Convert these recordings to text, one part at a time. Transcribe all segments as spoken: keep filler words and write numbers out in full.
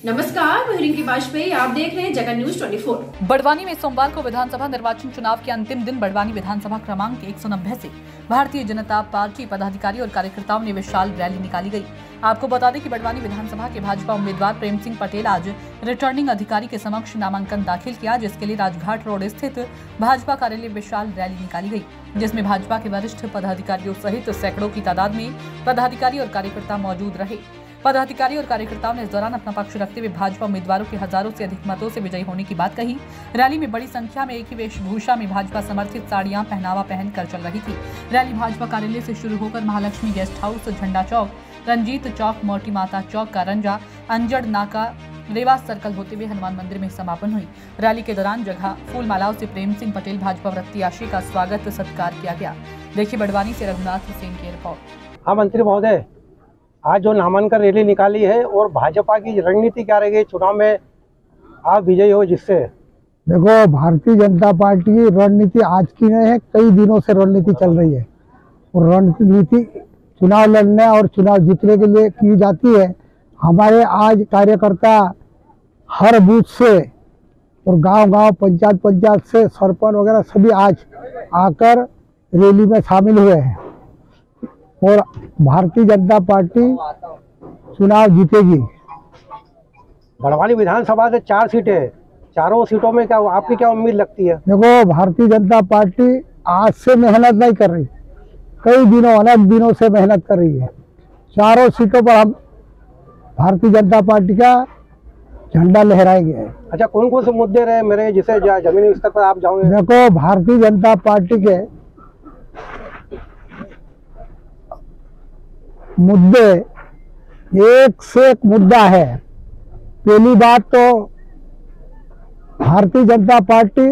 नमस्कार, मैं रिंकी वाजपेयी, आप देख रहे हैं जगन न्यूज चौबीस। बड़वानी में सोमवार को विधानसभा निर्वाचन चुनाव के अंतिम दिन बड़वानी विधानसभा क्रमांक एक सौ नब्बे से भारतीय जनता पार्टी पदाधिकारी और कार्यकर्ताओं ने विशाल रैली निकाली गई। आपको बता दें कि बड़वानी विधानसभा के भाजपा उम्मीदवार प्रेम सिंह पटेल आज रिटर्निंग अधिकारी के समक्ष नामांकन दाखिल किया, जिसके लिए राजघाट रोड स्थित भाजपा कार्यालय विशाल रैली निकाली गई, जिसमें भाजपा के वरिष्ठ पदाधिकारियों सहित सैकड़ों की तादाद में पदाधिकारी और कार्यकर्ता मौजूद रहे। पदाधिकारी और कार्यकर्ताओं ने इस दौरान अपना पक्ष रखते हुए भाजपा उम्मीदवारों के हजारों से अधिक मतों से विजयी होने की बात कही। रैली में बड़ी संख्या में एक ही वेशभूषा में भाजपा समर्थित साड़ियां पहनावा पहनकर चल रही थी। रैली भाजपा कार्यालय से शुरू होकर महालक्ष्मी गेस्ट हाउस, झंडा चौक, रंजीत चौक, मोटी माता चौक, कारंजा, अंजड़ नाका, रेवा सर्कल होते हुए हनुमान मंदिर में समापन हुई। रैली के दौरान जगह फूल मालाओं से प्रेम सिंह पटेल भाजपा प्रत्याशी का स्वागत सत्कार किया गया। देखिए बड़वानी से रघुनाथ सिंह की रिपोर्ट। हाँ मंत्री महोदय, आज जो नामांकन रैली निकाली है और भाजपा की रणनीति क्या रहेगी चुनाव में आप विजयी हो जिससे? देखो, भारतीय जनता पार्टी की रणनीति आज की नहीं है, कई दिनों से रणनीति चल रही है और रणनीति चुनाव लड़ने और चुनाव जीतने के लिए की जाती है। हमारे आज कार्यकर्ता हर बूथ से और गांव-गांव, पंचायत पंचायत से सरपंच वगैरह सभी आज आकर रैली में शामिल हुए हैं और भारतीय जनता पार्टी चुनाव जीतेगी। बड़वानी विधानसभा से चार सीटें, चारों सीटों में क्या आपकी क्या उम्मीद लगती है? देखो, भारतीय जनता पार्टी आज से मेहनत नहीं कर रही, कई दिनों अनेक दिनों से मेहनत कर रही है। चारों सीटों पर हम भारतीय जनता पार्टी का झंडा लहराएंगे। अच्छा, कौन कौन से मुद्दे रहे मेरे जिसे जमीनी स्तर पर आप जाओगे? देखो, भारतीय जनता पार्टी के मुद्दे एक से एक मुद्दा है। पहली बात तो भारतीय जनता पार्टी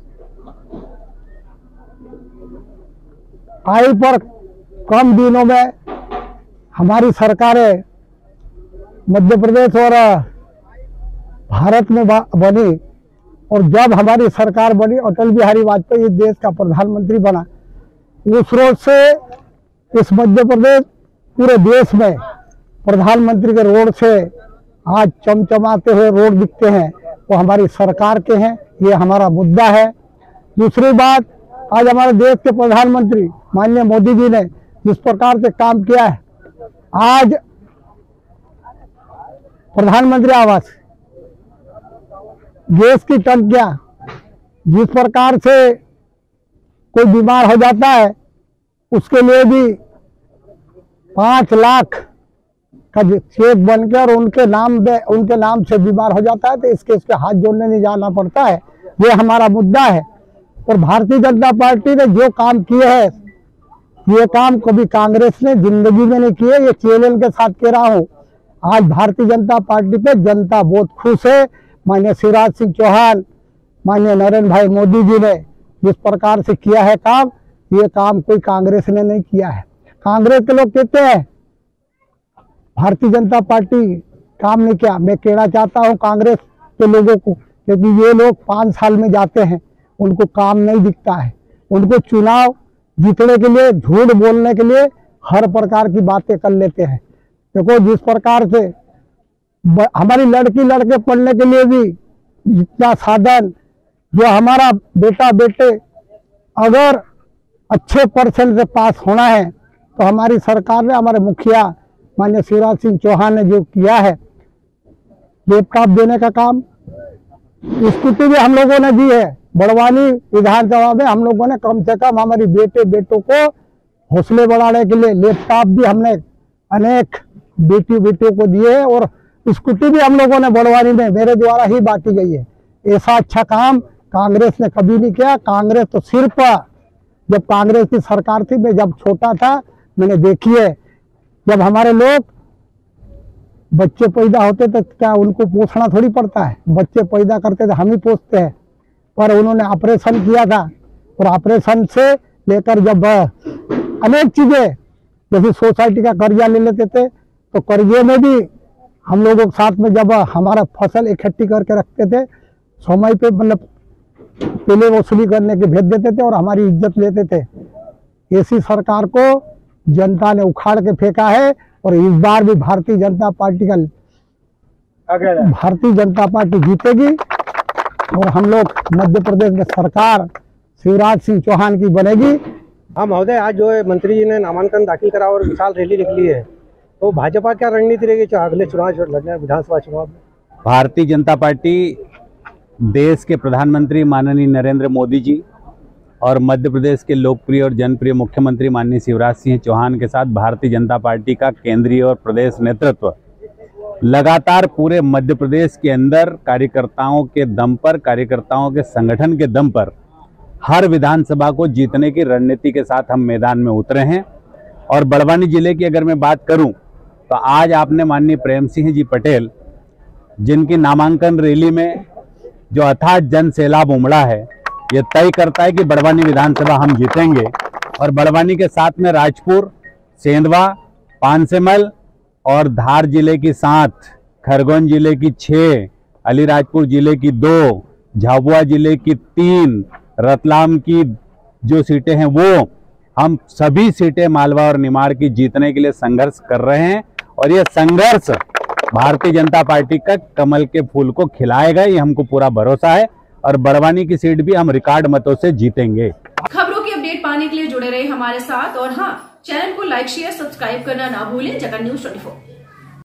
आई पर कम दिनों में हमारी सरकारें मध्य प्रदेश और भारत में बनी और जब हमारी सरकार बनी, अटल बिहारी वाजपेयी देश का प्रधानमंत्री बना, उस रोज से इस मध्य प्रदेश पूरे देश में प्रधानमंत्री के रोड से आज चमचमाते हुए रोड दिखते हैं वो हमारी सरकार के हैं। ये हमारा मुद्दा है। दूसरी बात, आज हमारे देश के प्रधानमंत्री माननीय मोदी जी ने जिस प्रकार से काम किया है, आज प्रधानमंत्री आवास, गैस की टंकियां, जिस प्रकार से कोई बीमार हो जाता है उसके लिए भी पांच लाख का चेक बन के और उनके नाम पे उनके नाम से बीमार हो जाता है तो इसके इसके हाथ जोड़ने नहीं जाना पड़ता है। ये हमारा मुद्दा है। और भारतीय जनता पार्टी ने जो काम किए हैं, ये काम कभी कांग्रेस ने जिंदगी में नहीं किए। ये चैलेंज के साथ कह रहा हूँ, आज भारतीय जनता पार्टी पे जनता बहुत खुश है। माननीय शिवराज सिंह चौहान, माननीय नरेंद्र भाई मोदी जी ने जिस प्रकार से किया है काम, ये काम कोई कांग्रेस ने नहीं किया है। कांग्रेस के लोग कहते हैं भारतीय जनता पार्टी काम नहीं किया। मैं कहना चाहता हूं कांग्रेस के लोगों को, क्योंकि ये लोग पाँच साल में जाते हैं, उनको काम नहीं दिखता है। उनको चुनाव जीतने के लिए, झूठ बोलने के लिए हर प्रकार की बातें कर लेते हैं। देखो, जिस प्रकार से हमारी लड़की लड़के पढ़ने के लिए भी जितना साधन, जो हमारा बेटा बेटे अगर अच्छे परसेंट से पास होना है तो हमारी सरकार ने, हमारे मुखिया माननीय शिवराज सिंह चौहान ने जो किया है, लैपटॉप देने का काम, स्कूटी भी हम लोगों ने दी है। बड़वानी विधानसभा में हम लोगों ने कम से कम हमारी बेटे बेटों को हौसले बढ़ाने के लिए लैपटॉप भी हमने अनेक बेटी बेटियों को दिए है और स्कूटी भी हम लोगों ने बड़वानी में मेरे द्वारा ही बांटी गई है। ऐसा अच्छा काम कांग्रेस ने कभी नहीं किया। कांग्रेस तो सिर्फ, जब कांग्रेस की सरकार थी, मैं जब छोटा था मैंने देखी है, जब हमारे लोग बच्चे पैदा होते थे क्या उनको पोसना थोड़ी पड़ता है, बच्चे पैदा करते थे हम ही पोसते हैं। पर उन्होंने ऑपरेशन किया था और ऑपरेशन से लेकर जब अनेक चीजें, जैसे सोसाइटी का कर्जा ले लेते थे तो कर्जे में भी हम लोगों के साथ में जब हमारा फसल इकट्ठी करके रखते थे, समय पे मतलब पहले वसूली करने के भेज देते थे और हमारी इज्जत लेते थे। ऐसी सरकार को जनता ने उखाड़ के फेंका है और इस बार भी भारतीय जनता पार्टी का भारतीय जनता पार्टी जीतेगी और हम लोग मध्य प्रदेश में सरकार शिवराज सिंह चौहान की बनेगी। हाँ महोदय, आज जो है मंत्री जी ने नामांकन दाखिल करा और विशाल रैली निकली है, तो भाजपा क्या रणनीति रहेगी अगले चुनाव लड़ने विधानसभा चुनाव में? भारतीय जनता पार्टी देश के प्रधानमंत्री माननीय नरेंद्र मोदी जी और मध्य प्रदेश के लोकप्रिय और जनप्रिय मुख्यमंत्री माननीय शिवराज सिंह चौहान के साथ भारतीय जनता पार्टी का केंद्रीय और प्रदेश नेतृत्व लगातार पूरे मध्य प्रदेश के अंदर कार्यकर्ताओं के दम पर, कार्यकर्ताओं के संगठन के दम पर हर विधानसभा को जीतने की रणनीति के साथ हम मैदान में उतरे हैं। और बड़वानी जिले की अगर मैं बात करूं तो आज आपने माननीय प्रेम सिंह जी पटेल, जिनकी नामांकन रैली में जो अथाह जन सैलाब उमड़ा है, ये तय करता है कि बड़वानी विधानसभा हम जीतेंगे। और बड़वानी के साथ में राजपुर, सेंधवा, पानसेमल और धार जिले की सात, खरगोन जिले की छः, अलीराजपुर जिले की दो, झाबुआ जिले की तीन, रतलाम की जो सीटें हैं वो, हम सभी सीटें मालवा और निमाड़ की जीतने के लिए संघर्ष कर रहे हैं। और ये संघर्ष भारतीय जनता पार्टी का कमल के फूल को खिलाएगा, ये हमको पूरा भरोसा है। और बड़वानी की सीट भी हम रिकॉर्ड मतों से जीतेंगे। खबरों की अपडेट पाने के लिए जुड़े रहे हमारे साथ और हाँ, चैनल को लाइक शेयर सब्सक्राइब करना ना भूलें। जगन न्यूज चौबीस।